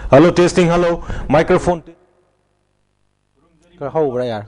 Hello, testing. Hello, microphone. How over यार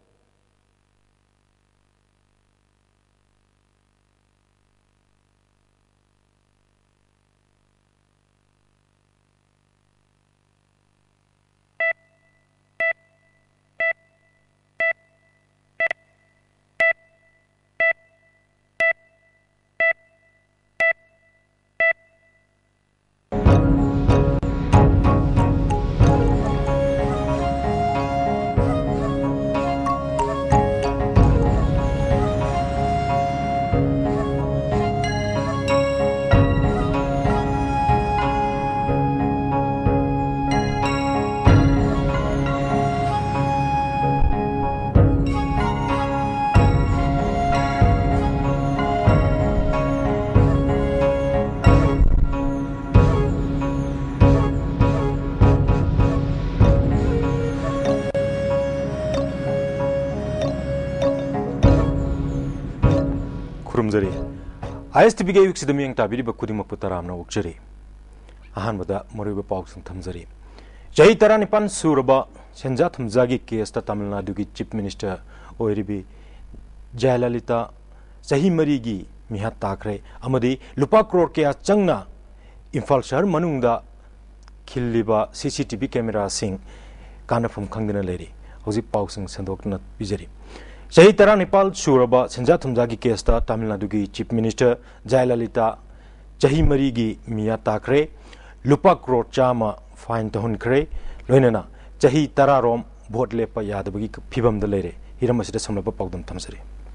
Istv के Ayukshida miyang tabiri ba kudimak putaramna ukjari. Ahanbada moriba pausang thamjari. Jahi taranipan suraba senja thamjagi case ta Tamil Nadu ki Chief Minister oiribi Jayalalitha jahi marigi mihat takre amadi lupa crore ke changna Imphal shahar manungda khilliba CCTV camera sing kanafam khangdina leri. Hauji pausang sandokna bijari. Jahi Tara Nepal Suraba Senja Thumjagi Kesta Tamil Nadu ki Chief Minister Jayalalitha Jahi Marigi Miya Takre Lupa Crore Chama Fine Tahun Kre Loinana Jahi Tara Rom Vote Lepa Yadabagi Pibam the Lere Hiramasida Samlapa Pagdam Tamsari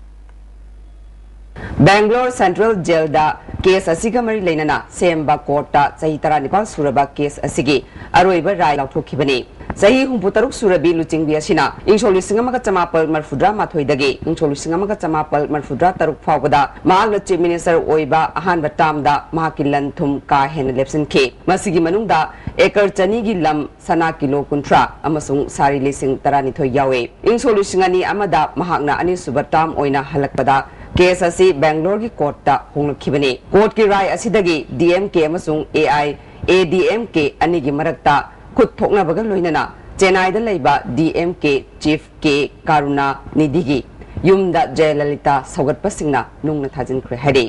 Bangalore Central Jail da case asiga mari leinana Semba Court ta Jahi Tara Nepal Suraba case asigi Aroiba Rai Lauthokibani Zahi Humputaruk Surabi Luching Biasina, Incholi Singamaga Tamapal Marfudra Mathoidagi, Incholi Singamaga Tamapal Marfudra Taruk Fawada, Magna Chief Minister Oiba, Ahan Batamda, Mahakilan Tum Ka Hen Lepson K, Masigi Manunda, Ekar Chanigi Lam, Sanakilo Kuntra, Amasung Sari Lising Taranito Yawe, Incholi Singani Amada, Mahagna Ani Subatam Oina Halakpada, case asi Bangalore ki court ta Hong Kibani, court ki rai asidagi, DMK Amasung AI, ADMK Anigi Marakta, Kut Thokna Bagan Loinana, Chennai the Laiba, DMK Chief K Karuna Nidigi, Yumda Jayalalitha Saugat Pasingna, Nung Nathajin Krehadi.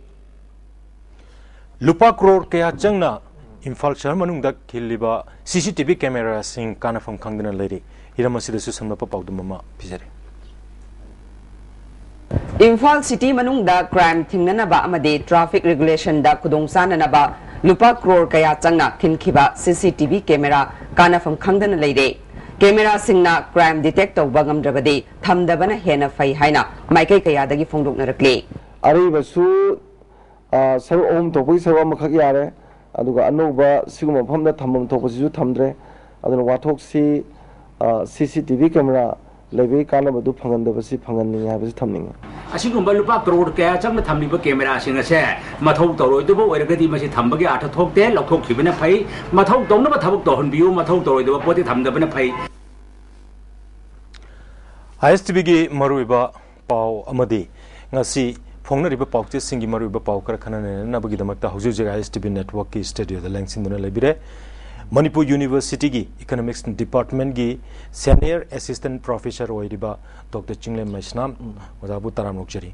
Lupa Crore Kaya Changna, Imphal shahar manungda khilliba CCTV camera sing kanafam khangdina leri. Hiramasida Susamna Paudumama Pizari. Imphal City Manungda crime Timnanaba Amade traffic regulation da Kudongsananaba. Lupa Crore Kaya Changna Kinkiba CCTV camera Kana from Kangdan Lady. Camera Singna crime detector Bagam Drabadi, Tamdabana Hena Fai Haina, Mike Kaya Dagi Fonduk Narakli. Arriba su Sir Om Topi Sir Makagiare, Aduga Anuba, Sigma Pamda Tamum Toposiu Tamdre, Adon Watok si CCTV camera. Levy Kanabadu Pangandavasi Pangani Habis Taming. Asingumba Lupa Crore Kaya Chang Tamiba camera sing a share, Mato Toroido, where Gadi Masi Tambaga at a talk there, Lok Kibina Pay, Mato Donaba Tabuk View, Mato Toroido, what it Tamdabana Pay. Istv Maruiba Pau Amadi Nasi Pongna Riba Pau Singi Maruiba Pau Karakana Nabagidamakta Huzuja Istv Network Studio, the Langs in the Libire. Manipur University ki Economics Department ki Senior Assistant Professor Oiriba Dr. Chingle Maisnam Ozabu Taram Nokjari.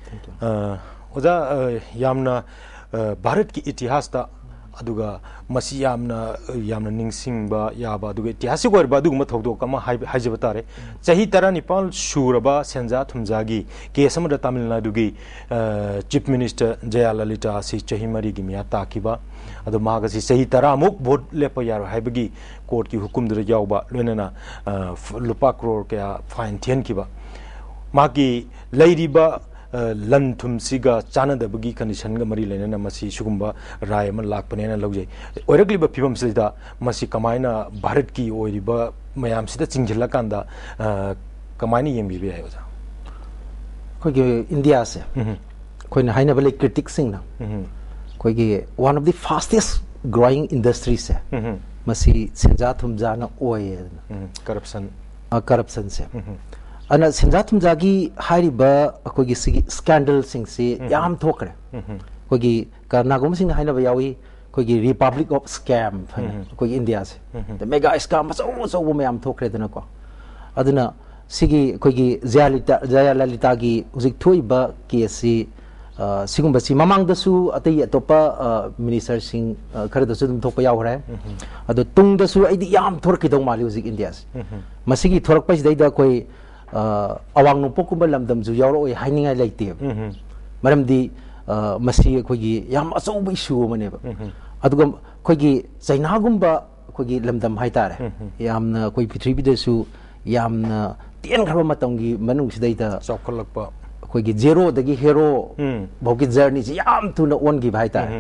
Oza Yamna Bharat ki itihas ta aduga masi yamna ningsing ba yaba aduga itihasi ko ba aduga mathogdo kama haijabatare chahi tara Nepal shuraba senja thumjagi kesamada Tamil Nadu gi Chief Minister Jayalalitha si chahi mari gi miya takiba adu maga si chahi tara muk vote lepa yar haibagi court ki hukum dra yawba loinana lupa crore kya fine thian kiba magi leiriba lan thum siga chana da bagi condition ga mari lena masi sugumba rai ma lakpane na logje oirakli ba phibam sida masi kamaina bharat ki oiriba mayam sida chingjila kanda kamaini yembi be ayo ko ge India se ko na haina bale critics sing na ko ge one of the fastest growing industries se masi senja thumja na oye corruption se ana senja thumjagi hariba akogi scandal sing se yam thokre kogi karnagum sing haina ba yawi कोई republic of scam कोई India से the mega scam वो मैम थोखरेदना को अदुना सिगी कोई जया ललिता की उजिक थोइबा केसी सिगुम्बसी ममांगदसु अतई अतोपा मिनिस्टर सिंह खरदसु दुम थोपा यावरे अदो तुंगदसु आइदि याम थोरकिदौ माली उजिक इंडिया से मसिगी थोरकपसिदैदा कोई अवांग नोपोकुम्बा लमदम जु यावरो हाइनिंगाय लेते मरमदी मसी कोई याम अचौब इशू मनेब अदुगम कोई चाइनागुम्बा कोई लमदम हाइतारे यामना कोई पृथ्वीदसु यामना तेन खरबा मतंगी मनुंगसिदैदा चौखलकपा कोई जेरो दगी हेरो भौकी जर्नी से याम तुना ओनगी हाइतारे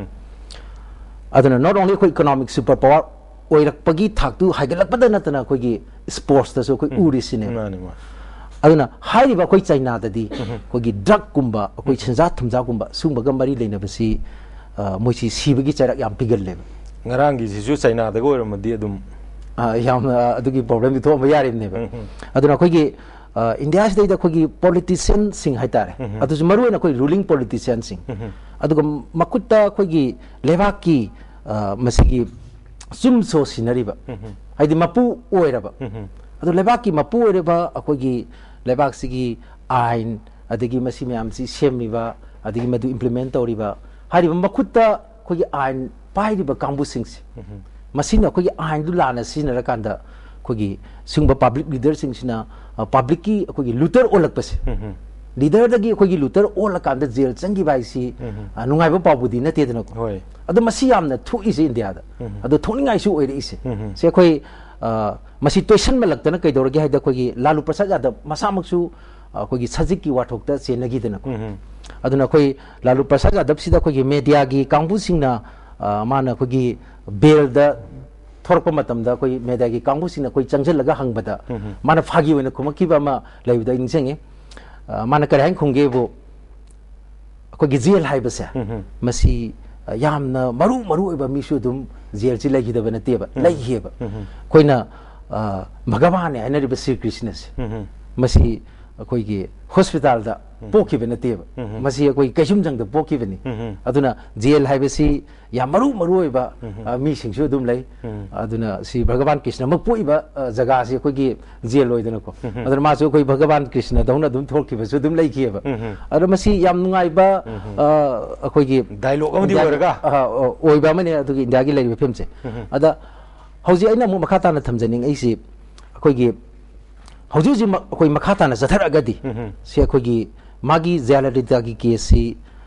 अदुना नॉट ओनली कोई इकोनॉमिक सुपर पावर ओइरकपगी थाकतु हाइगलकपदा नतना कोई स्पोर्ट्स दसु कोई उरिसिने अदुना हाइरिबा कोई चाइना ददी कोई ड्रग कुंबा कोई छंजा थुमजा कुंबा सुंबगा मरी लेनबसी मोइसी सीबगी चरक याम पिगल्ले ngaranggi sisu China da go ramadi adum याम अदुगी प्रॉब्लम दिथो म यारिने अदुना कोई इंडिया से दा कोई पॉलिटिशियन सिंह हाइतारे अदुस मरु ना कोई रूलिंग पॉलिटिशियन सिंह अदुगा मकुत्ता कोई लेबाक की मसिगी सुमसो सिनरिबा हाइदि मपु ओइरबा अदु लेबाक की मपु ओइरबा कोई लेबाक सिगी आइन अदगी मसी मैम सी सेमिबा अदगी मदु इंप्लीमेंट तौरिबा हाइदि मकुत्ता कोई आइन पाइरिबा कांबु सिंह मसीना कोई आइन दु लाना सिनरकांदा कोई सिंगबा पब्लिक लीडर सिंगसिना पब्लिक की कोई लूटर ओलकपसे लीडर दगी कोई लूटर ओलकांदा जेल चंगी बाइसी नुंगाइबा पाबुदी नतेदना को होय अदु मसी यामना थुइसे इंडिया दा अदु थोनिंगाइसु ओइरेइसे से कोई मसी ट्वेशन मलक्तना कइदोरगे हाइदा कोई लालू प्रसाद यादव मसामक्सु कोई सजिक की वाठोक्ता चेनगीदना को अदुना कोई लालू प्रसाद यादव सिदा कोई मीडिया की कांगबु सिंगना माना कोई बेल दा थोरप मतमदा कोई मीडिया की कांगबु सिंगना कोई चंगजलगा हंगबदा माना फागी ओइना खुमकीबा मा लैबदा इंसेंगे माना करें खुंगे वो कोई जेल हाइबसे मसी यामना मरु मरु ओइबा मिसु दुम जेल ची लैगिदबा नतेबा लैहिबा कोइना भगवान ने हाइनरिबा श्री कृष्ण से मसी कोई की हॉस्पिटल दा पोखिबा नतेबा मसी कोई कैसुम जंग दा पोखिबनी अदुना जेल हाइबसी या मरु मरु ओइबा मी सिंगसु दुम लै अदुना सी भगवान कृष्ण म पोइबा जगह से कोई की जेल ओइदना को अदुना मासु कोई भगवान कृष्ण दौना दुम थोरखिबसु दुम लैखिबा अदु मसी याम नुंगाइबा कोई की डायलॉग अमदि ओरगा ओइबा मने अदुगी इंडिया की लैरिबा फिल्म से अदा हौजी अइना मु मखा ताना थमजनिंग ऐसी कोई की हौजी जी कोई मखा ताना जथरगदी से कोई की मागी जयाललिता की केसी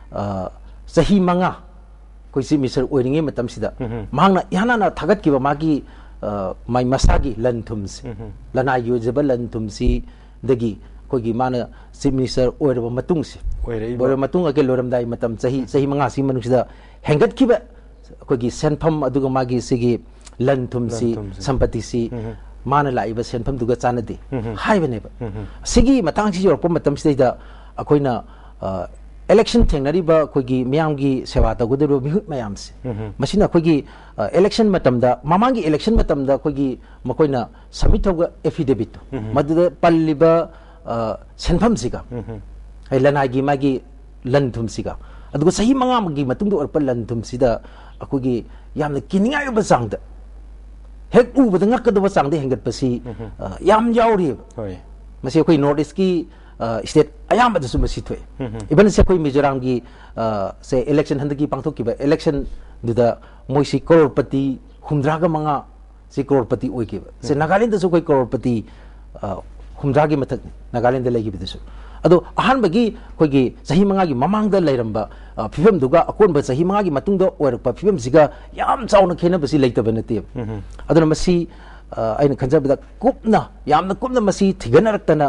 सही मंगा कोई सी मिसर ओइरिंगे मतम सिदा मांगना याना थागत की मागी माई मसागी लनथुम से लना योजब लनथुम सी दगी कोई माना सी मिसर ओइरब मतुंग से ओइरब मतुंग अके लोरमदाई मतम सही मंगा सी मनुसिदा हेंगत किबा कोई सेनफम अदुगा मागी सिगी लनथुम सी संपत्ति सी माना लाइबा सेनफम दुगा चानदे हाइबनेबा सिगी मतंग सी योरप मतम सिदा अखोइना इलेक्शन थेंगनरिबा कोई मियाम की सेवा तगुदरो मिहुत मयाम से मसिना कोई इलेक्शन मतमदा मामांगी इलेक्शन मतमदा कोई मकोइना सबमिट होगा एफिडेविट मदद पल्लिबा सेनफम सिगा है लनागी मागी लनथुम सिगा अदुगो सही मंगामगी मतुंदो और लनथुम सिदा कोई यामना किनिंगायबा चांगदा हेक उबदा ngakadaba चांगदे हेंगतपसी याम यावरि होय मसे कोई नॉर्थ ईस्ट की स्टेट अयाम मसी थे इवन से कोई मिजोराम की से इलेक्शन हंद की पांथों की इलेक्शन दुदा मोइसी करोड़पति हुमद्रागा मंगा से करोड़पति ओइ के से नागालैंड दसु कोई करोड़पति हुमद्रागी मथक नागालैंड लेगी बिदसु अदो अहान बगी कोई की सही मंगा की ममांग द लेरंबा फिल्म दुगा अकोन ब सही मंगा की मतुंग दो ओरप फिल्म सिगा याम चाउन खेना बसी लेतब नते अदो मसी आइन खंजबदा कुपना यामना कुपना मसी थिगनरक्तना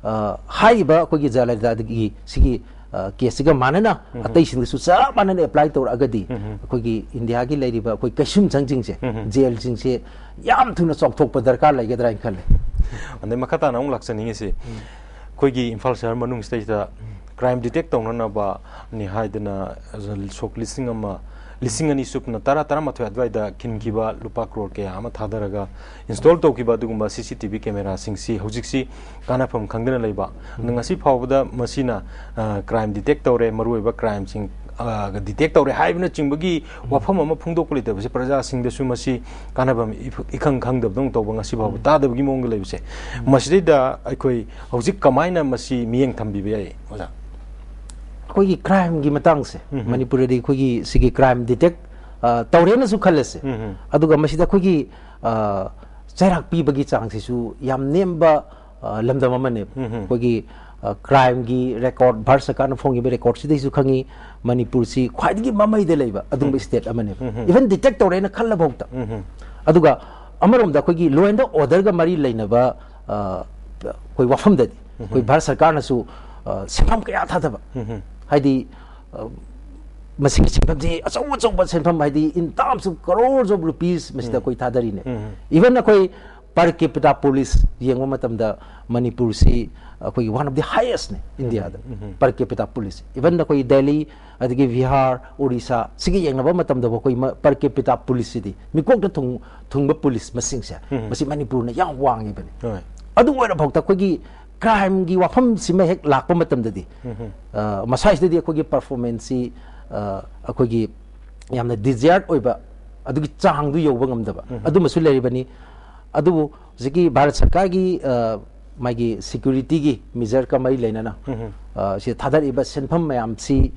हाइबा कोई जलादी सिगी केसिगा मानना अतई सिंगसु चा मानना अप्लाई तौर अगदी कोई इंडिया की लेरिबा कोई कैसुम संजिंग से जेल सिंग से याम थुना चौथोप दरकार लेगदरा खले अंदे मखता ना लाक्सनिंग से कोई इम्फाल शहर मनुंग स्टेट क्राइम डिटेक्ट तौनबा नि हाइदना सोक लिसिंग अनि सुपना तारा तारा मथो अद्वाइदा किनकिबा लुपा करोड़ के आमा थादरगा इंस्टॉल तौकिबा दुगुम्बा सीसीटीवी कैमरा सिंगसी हौजिक्सी कानाफम खंगदना लेबा नंगासी फावबदा मसीना क्राइम डिटेक्ट तौरे मरुइबा क्राइम सिंग detect tawre haibna chingbogi wafam ama phungdok lite base praja singde su masi kanabam ikhang khang dab dong tawba ngasi babu ta dabgi mong lebse masida aikoi hojik kamaina masi miyeng thambi be oja koi crime gi matang se manipur ri koi sigi crime detect tawre na su khalase aduga masida koi gi chairak pi bagi chang si su yam nemba lamdam amane koi gi crime gi record bhar sakana phong gi record si su khangi manipur si khwai gi mamai de leiba adum state amane even detect tawre na khalla bhokta aduga amarom da koi gi law and order ga mari leina ba koi wafam da koi bhar sarkar na su simpham kya tha ba haidi masing simpham ji achau ba simpham haidi in terms of crores of rupees masida koi thadari ne even na koi per capita police yengwa matam da manipur si koi one of the highest ne india da per capita police even na koi delhi adigi bihar odisha sigi yengna ba matam da koi per capita police di mi kok da thungba police masing sa masi manipur na yang wangi bane adu oira bhokta koi gi crime gi wafam sima hek lakpa matam dadi masai dadi akogi performance si akogi yamna desired oiba adugi chang du yoba ngamdaba adu masu leribani adu ziki bharat sarkar gi magi security gi measure ka mai leinana si thadar iba senpham mayam si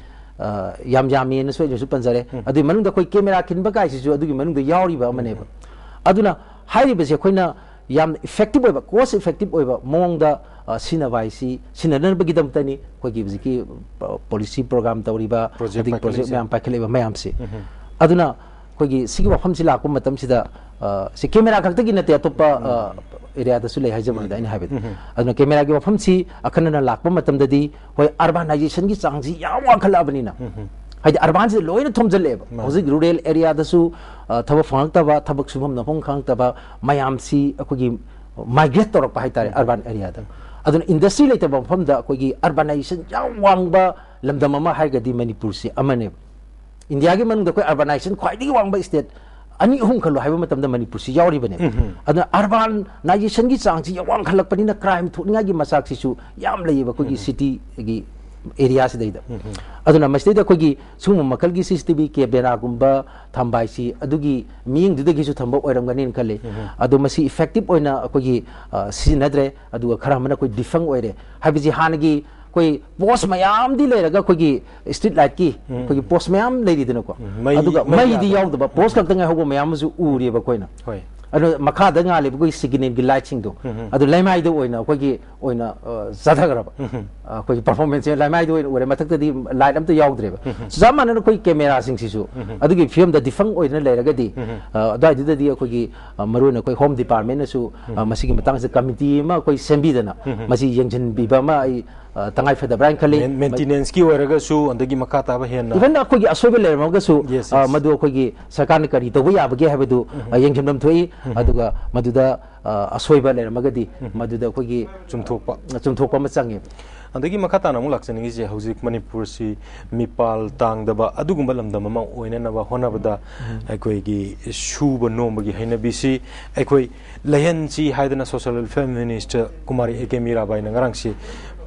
yam yami na soi su panjare adu manung da koi camera kin ba kai si su adu gi manung da yauri ba mane ba aduna hairi ba se khoina yam effective oiba cost effective oiba mong da sina vai si sina nan bagi dam tani ko gi ziki policy program tawriba project mayam pakhele mayam si aduna ko gi sigi wafam sila ko matam sida si camera khakta gi nate atopa area da sulai hajam da ina habit aduna camera gi wafam si akhana lakpa matam dadi hoi urbanization gi changji yawa khala banina haidi urban si loina thomjale ba hozik rural area da su thaba phangta ba thabak subham na phong khangta ba mayam si ko gi migrate tor pa haitare urban area da aduna industry later ba pham da ko gi urbanization yawang ba lamdam ama hai ga di manipur si amane india gi manung da ko urbanization khwai di wang ba state ani hum khalo haiba matam da manipur si yawri bane aduna urbanization gi chang si yawang khalak pani na crime thuninga gi masak si su yam lei ba ko gi city gi area si daida aduna masjid ko gi sum makal gi cctv camera gumba thambai si adugi ming du gi su thamba oiram ganin khale adu masi effective oina ko gi sinadre adu khara mana ko difang oire habiji hanagi koi post mayam di le raga ko gi street light ki ko gi post mayam le di dina ko aduga mai di yaw da post ka tanga hogo mayam su uri ba koina hoi adu makha da nga le ko signal gi lighting do adu laimai do oina ko gi oina zada gara ba ko gi performance laimai do oina mathak da di light am to yaw dre ba zaman na ko camera sing si su adu gi film da difang oina le raga di adai di di ko gi maru na ko home department na su masi gi matang sa committee ma ko sembi dana masi yengjen bi ba ma tangai feda brain khali maintenance ki waraga su andagi makata ba hen even ko gi asobe le ma ga su madu ko gi sarkar ni kari to ya ba ge ha bedu yengjem dam thoi aduga maduda asoiba le ma ga di maduda ko gi chumthokpa ma changi andagi makata na mu lakchani gi hojik manipur si mipal tang da ba adugumba lamdam ma oina na ba hona bada aikoi gi shuba nom gi haina bisi aikoi layan chi haidana social welfare minister kumari ekemira bai na ngarang si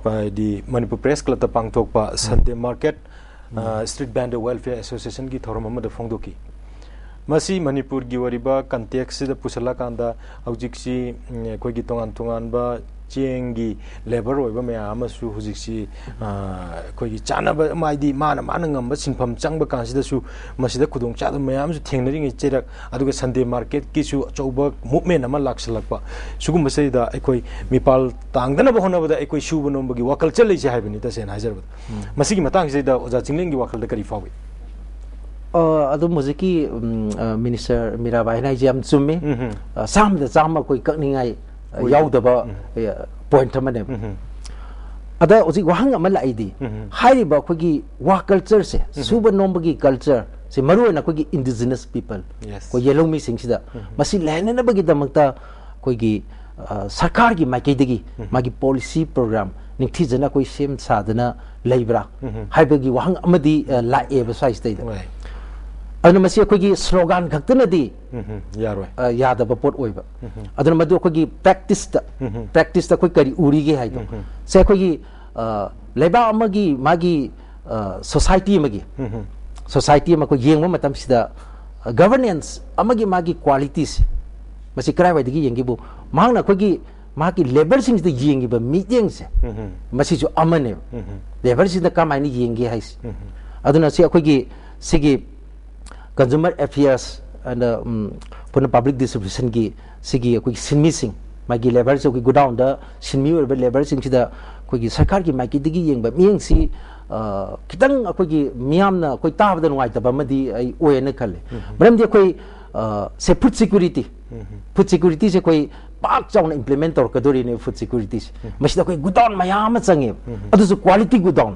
di manipur press club ta pangtok pa Sunday market street band welfare association gi thorom ma da phongdoki masi manipur gi wariba context da pusala kanda hojik si koi gi tongan ba chenggi labor oiba maya amasu hujiksi koi gi chana ba maidi mana ngam ba sinpham changba kansida su masida khudong chada mayam su thengnari ngi cherak aduga Sunday market ki su chauba movement ama laksalakpa sugum basida ekoi mipal tangdana ba hona ba ekoi shuba nom bagi wakal chalai je haibani ta sen hajar ba masigi matang sida oja chingling gi wakal da kari fawi adu muziki minister mirabai na jam chumme sam da chama koi kakningai yaudaba point amane ada oji wahang amala id hairiba khogi wa culture se suba nombagi culture se maru na khogi indigenous people ko yellow mi singsida masi lehna na bagi damakta khogi sarkar gi maikidagi magi policy program ningthi jana koi sem sadana leibra haibagi wahang amadi la e ba sai state aduna masi khogi slogan khakta di yaroi yada ba pot oiba aduna madu khogi practice ta khoi kari uri ge hai to se khogi leba amagi magi society magi society ma ko yengma matam sida governance amagi magi qualities masi krai wai digi yengi bu mangna ko gi magi labor sing the yengi ba meeting se masi jo amane labor sing the kamai ni yengi hais aduna si ko gi sigi consumer affairs and puna public distribution gi sigi ko sinmi sing magi labor so ki go down the sinmi or labor sing sida ko gi sarkar gi magi digi yeng ba mieng si kitang akogi miyamna koi tabda nuai taba madi ai oena khale maram dia koi se food security se koi pak chawna implement tor kadori ne food security masida koi gudown mayam change adu su quality gudown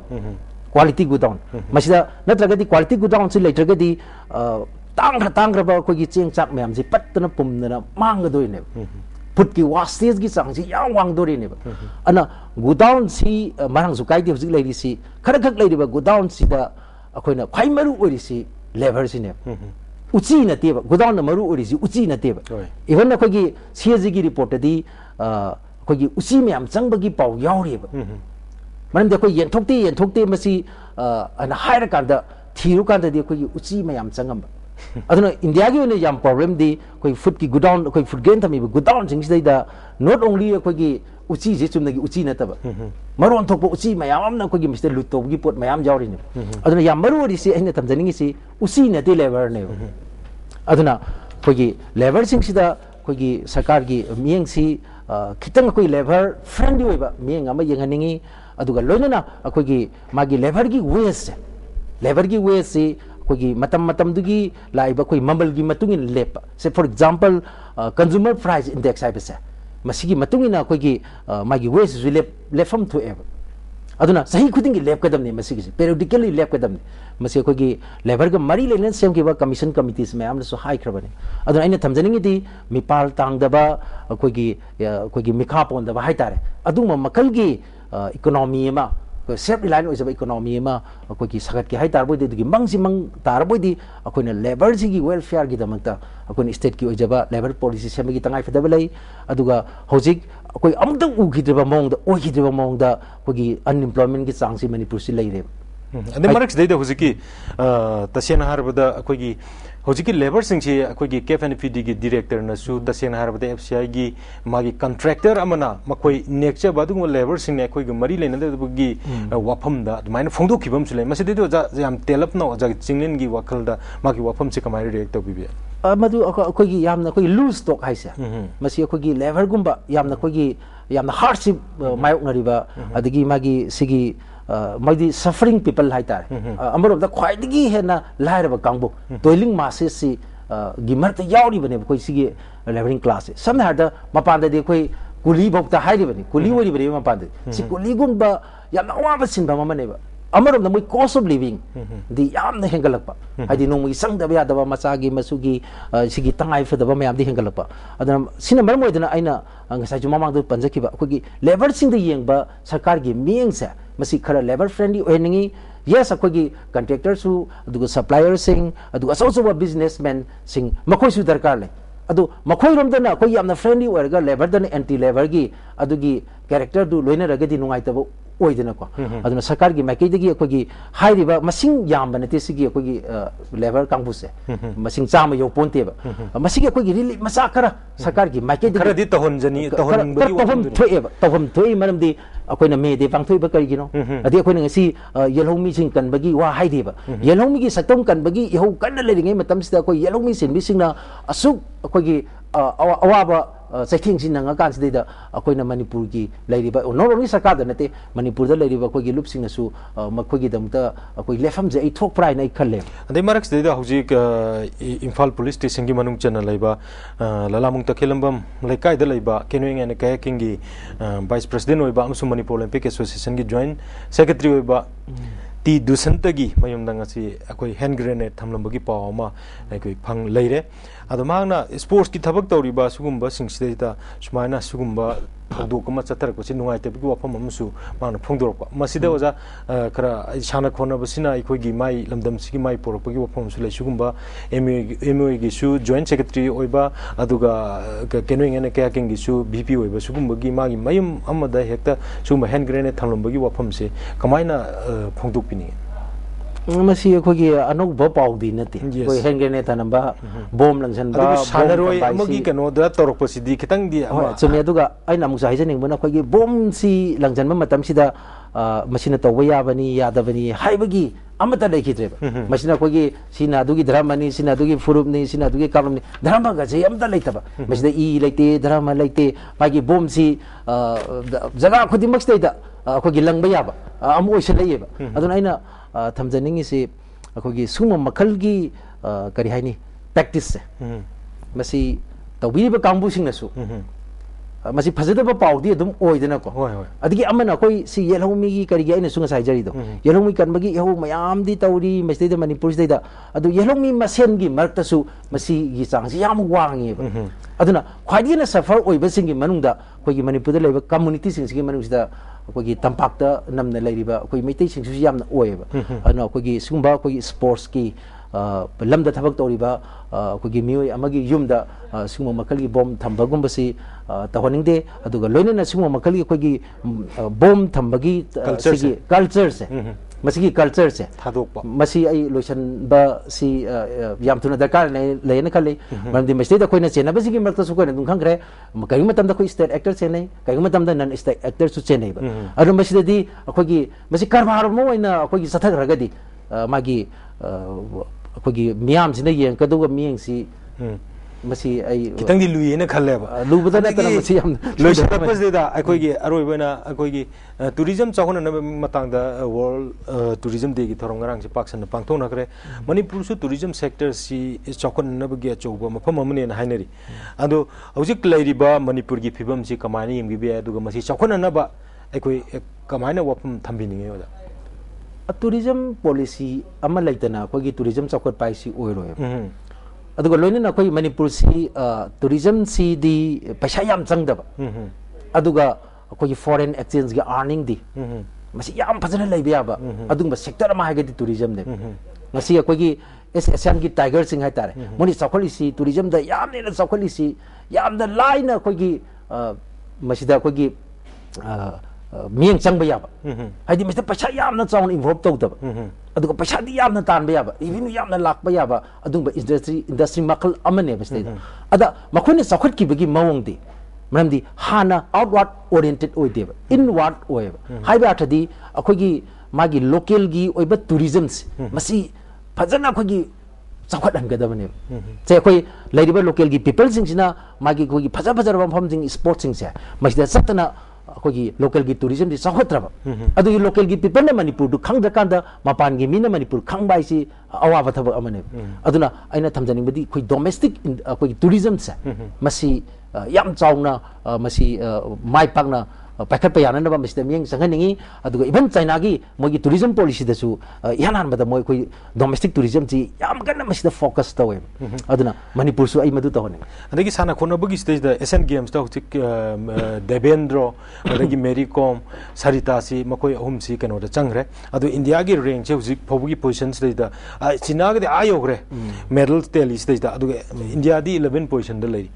masida natraga di quality gudown se later di tangra ba koi gi cheng chak mayam si patna pumna mang gadoi ne food ki wastage gi chang si yang wang dori ne ana gudown si marang su kai di hujik lai si kharakhak lai ba gudown si da akoina khai maru ori si labor si ne uchi na te ba gudown na maru ori si uchi na te ba even na khogi CAG gi report di khogi uchi me am chang ba gi pau yaw ri ba maram de khoi yen thokte masi ana haira kan da thiru kan da di khogi uchi me am changam ba aduna India gi ne yam problem di koi food ki godown koi food gain thami godown jing sidai da not only koi gi uchi je chum na gi uchi na taba maron thok uchi mayam na koi gi Mr. Luto gi pot mayam jawri ne aduna yam maru ri si aina tamjani gi si uchi na te level ne aduna koi gi level sing sida koi gi sarkar gi mieng si kitang koi level friendly oi ba mieng ama yeng haningi aduga loinana koi gi magi level gi waste si kogi matam dugi laiba koi mamal gi matungin lep se for example consumer price index ai besa masigi matungina kogi magi waste lefam to ever aduna sahi khuding gi lep kadam ne masigi periodically lep kadam ne masi kogi labor ga mari lenen sem ki ba commission committees me amna so high krabane aduna aina thamjaningi di mipal tang daba kogi mikha pon daba hai tare aduma makal gi economy ma self reliant oi jaba economy ma ko ki sagat ki hai tar boi de gi mang tar boi di akoina labor ji gi welfare gi damakta akoina state ki oi jaba labor policy sem gi tangai fedaba lai aduga hojik koi amda u gi driba mong da ko gi unemployment gi chang si manipur si lai re ade marks de hojiki tasena harbada ko gi hojiki labor sing chi ko gi KFNPD gi director na su tasena harbada FCI gi magi contractor amana makoi nekcha badu labor sing ne ko gi mari lena de gi wafam da main phongdo khibam sule masi de ja jam telap na ja chinglen gi wakal da magi wafam se kamai react to bi madu ko gi yamna ko loose talk haisa masi ko gi labor gumba yamna ko gi yamna hardship mayok na riba adigi magi sigi magi suffering people hai tar amaro da khwai digi hena lai ra kangbu toiling masses si gimar ta yauri bane koi sigi laboring class samna harda mapan da de koi kuli bokta hai ri bane kuli wori bane mapan da si kuli gumba yamna awa sin ba mamane ba amaro da moi cost of living di yamna hengalakpa hadi no moi sang da ba da masagi masugi sigi tangai fa da ba mayam di hengalakpa adana sina mar moi dana aina ngasai ju mamang du panjaki ba kogi labor sing da yeng ba sarkar gi mieng sa masi khara labor friendly oiningi yes akogi contractor su adugo supplier sing adugo so businessmen sing makoi su darkar le adu makoi rom dana koi yamna friendly oirga labor dana anti labor gi adugi character du loina ragadi nungai tabo oidena ko aduna sarkar gi makai digi akogi hairiba masing yam banate sigi akogi labor kangbuse masing chama yo ponte ba masigi akogi rili masa kara sarkar gi makai digi kara di tahon bagi tahom thoi maram di akoina me de pangthoi ba kari gino adi akoina ngasi yelhomi sing kan bagi wa haidi ba yelhomi gi satom kan bagi yho kan le ringai matam sida ko yelhomi sin bisingna asuk akogi awaba saithing sin nga kan sida akoina manipur gi lairiba no only sarkar da nate manipur da lairiba ko gi lupsing nasu makoi gi damta akoi lefam je ai thok prai nai khalle ade marks de da hujik Imphal police station gi manung chana laiba lalamung ta khelambam laikai da laiba kenuing ane kayaking gi vice president oiba amsu manipur olympic association gi joint secretary oiba ti dusantagi mayum dangasi akoi hand grenade thamlambagi pawma akoi phang leire adamana sports ki thabak tawriba sugumba singsideta sumaina sugumba thogdokama chatar ko sinungai tebgi wafam amsu mana phongdorpa masida oja kara sana khona basina ikoi gi mai lamdam sigi mai poropagi wafam su le sugumba MOE gi su joint secretary oiba aduga kenuing ene kaya king gi su BP oiba sugumba gi magi mayum amada hekta sugumba hand grenade thamlambagi wafam se kamaina phongdok pini masi ko gi anok bo pau di nati ko hand grenade tanamba bom langsan ba sanaroi amagi kano da torok pasidi kitang di chumi aduga aina musa haijaning bana ko gi bom si langsan ma matam sida masina to waya bani yadabani haibagi amata lekhitre masina ko gi sina dugi dramani sina dugi furubni sina dugi karumni drama ga je amta leitaba masida i leite drama leite pagi bom si jaga khudi makstai da ko gi langba yaba amu oise leiba aduna aina thamjaning si akogi suma makal gi kari haini practice se masi tawbi ba kambu sing nasu masi phajada ba paudi adum oidena ko adigi amana koi si yelhomi gi kari gi aina sunga sai jari do yelhomi kan bagi yahu mayam di tawri masi da manipur da adu yelhomi masen gi marta su masi gi chang si yam wangi ba aduna khwadi na suffer oiba sing gi manungda koi gi manipur da leba community sing gi manung da कोई तंपाक नमने लेरिबा कोई मैते सिंसु यामना ओयबा अनो कोई सुंबा कोई sports की lambda थबक तोरिबा कोई मियोय अमगी युमदा Sumba मकलगी Baum थंबगुंबसी तहनिंगदे अदुगा लोइनना Sumba मकलगी कोई Baum थंबगी culture से मसी कल्चर से मसी आई लोशन बा सी याम थुना दरकार लेना खले मरमदी मसी दा कोइना चेना बसी की मरता सु कोइना दुखं खरे कई मतम दा कोई स्टेट एक्टर चेने कई मतम दा नन स्टेट एक्टर सु चेने बा अरु मसी दी अखोगी मसी कारबार मो ओइना अखोगी सथक रगदी मागी अखोगी मियाम सिना यें कदुगा मियंग सी masi ai kitang di lui na khalle ba lu bada na kana masi yam loi sa purpose de da akoi gi aroi bana akoi gi tourism chakon na matang da world tourism de gi thorong ngarang si paksan na pangthong na kare manipur su tourism sector si chakon na ba gi choba mafam amne na hainari ado hojik lairi ba manipur gi phibam si kamani yim gi be aduga masi chakon na ba akoi kamaina wapam thambini nge oda tourism policy ama laitana ko gi tourism chakot pai si oiroi अदुगा लोइना कोई मणिपुर सी tourism सी दी पैसा याम चंगदबा अदुगा कोई foreign exchange गे earning दी मसी याम फजना लेबियाबा अदुगा सेक्टर मा हागे दी टूरिज्म दे मसी कोई एशियन की टाइगर सिंह है तारे मोनी सखोली सी टूरिज्म दा याम ने सखोली सी याम दा लाइन कोई मसीदा कोई मियंग चंगबा याबा हाइदी मिस्टर पैसा याम ना चाउन इन्वॉल्व तौदबा अदुगा पैसा दी याम ना तानबा याबा इविनु याम ना लाकबा याबा अदुगा इंडस्ट्री मखल अमने बस्ते अदा मखोने सखत की बगी मवंग दी मरमदी हाना आउटवर्ड ओरिएंटेड ओइदेबा इनवर्ड ओइबा हाइबा अथदी अखोगी मागी लोकल गी ओइबा टूरिज्म मसी फजना अखोगी चौखट हनगदबने जे कोई लेरिबा लोकल गी पीपल सिंगसिना मागी कोगी फजा फजा मफम सिंग स्पोर्ट्स सिंग से मसिदा सतना अखोगी लोकल की टूरिज्म दी सहोत्रब अदुगी लोकल की पीपल ने मणिपुर दु खंगद कांदा मपान गी मीना मणिपुर खंगबाइसी अवाब थब अमने अदुना आइना थमजनिंग बदी कोई डोमेस्टिक अखोगी टूरिज्म से मसी याम चाउना मसी माइ पाकना पैखत याननबा मिस्टर मियंग संगनिंगी अदुगा इवन चाइना की मोगी टूरिज्म पॉलिसी दसु यानान बदा मोय कोई डोमेस्टिक टूरिज्म जी याम गन्ना मसिदा फोकस तवे अदुना मणिपुर सु आई मदु तवने अदगी साना खोनबगी स्टेज द एशियन गेम्स द हुतिक देवेंद्र अदगी मेरी कॉम सरिता सी मकोय अहुम सी कनो द चंगरे अदु इंडिया की रैंक से हुजिक फोबगी पोजीशन स्टेज द चीना के आयोगरे मेडल टेली स्टेज द अदु इंडिया दी 11 पोजीशन द लेरी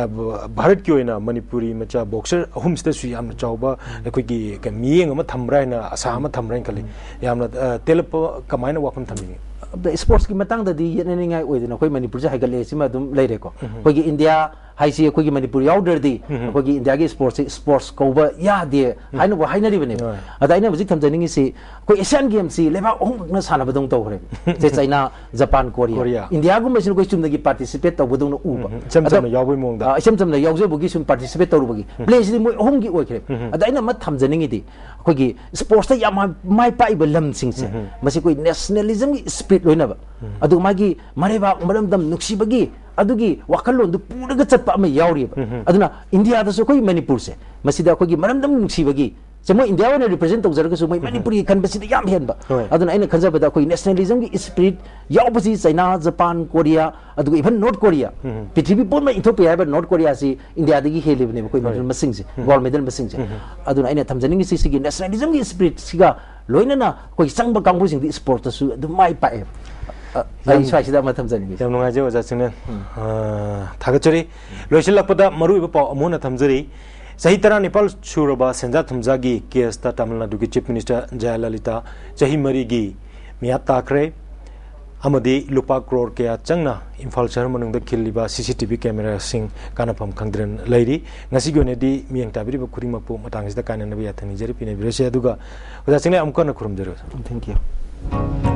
भारत की ओइना मणिपुरी मचा बॉक्सर अहुम स्टेज सु याम चौबा अखोगी मियंग अमा थमराइना आसा अमा थमराइन कली यामना तेलप कमाइना वाफम थमिंग द स्पोर्ट्स की मतंग ददी येनेनिंगाय ओइदना कोई मणिपुर जा हाइगले सिमा दुम लेरेको कोई इंडिया हाइसी कोई मणिपुर याउदरदी कोई इंडिया की स्पोर्ट्स कोबा यादे हाइनो बो हाइनरी बने अदाइना बजिक थमजनिंग सी कोई एशियन गेम सी लेबा ओहना साना बदंग तौरे जे चाइना जापान कोरिया इंडिया गुम मसिन कोई चुमदगी पार्टिसिपेट तौबदंग उबा चमचम यावबै मोंगदा चमचम यावजबुगी सुम पार्टिसिपेट तौरबगी प्ले सी मोय ओहमगी ओइखरे अदाइना मत थमजनिंग दी कोई स्पोर्ट्स या माइ पाइब लम सिंग से मसी कोई नेशनलिज्म की स्पिरिट लोइनबा अदु मागी मरेबा मरमदम नुक्सिबगी अदुगी वाखलों दु पूरग चत्पा में यावरीबा अदुना इंडिया दसु कोई मणिपुर से मसिदा कोई मरमदम नुक्सिबगी चमो इंडिया वन रिप्रेजेंट तौजरगसु मै मणिपुरी खनबसिदा याम हेनबा अदुना आइना खनजबदा कोई नेशनलिज्म की स्पिरिट यावबसी चाइना जापान कोरिया अदुगा इवन नॉर्थ कोरिया पृथ्वी पूर्ण में इंथोपे हाइबा नॉर्थ कोरिया सी इंडिया दगी हेलिबने कोई मेडल मसिंग से गोल्ड मेडल मसिंग से अदुना आइना थमजनिंग सी सिगी नेशनलिज्म की स्पिरिट सिगा लोइनना कोई संगबा कांगबुसिंग दी स्पोर्ट तसु अदु माइ पाए आई स्वाइसिदा मथम जनिगी याम नुंगाजे ओजा सिंगने थागचरी लोइसिलकपदा मरुइबा पाव अमुना थमजरी सही तरह नेपाल सुरबा सेंजा थुमजागी केस ता तमिलनाडु की चीफ मिनिस्टर जयललिता चही मरी की मिया ताक्रे अमदी लुपा क्रोर के चंगना इम्फाल शहर मनुंग खिलिबा CCTV कैमरा सिंग कानाफम खंगद्रन लैरी ngasi गोनेदी मियंग ताबिरिबा खुरिमकपु मतांगसिदा काननबा याथनि जरि पिने बिरसे अदुगा उदा सिंगले अमकन खुरुम जरो थैंक यू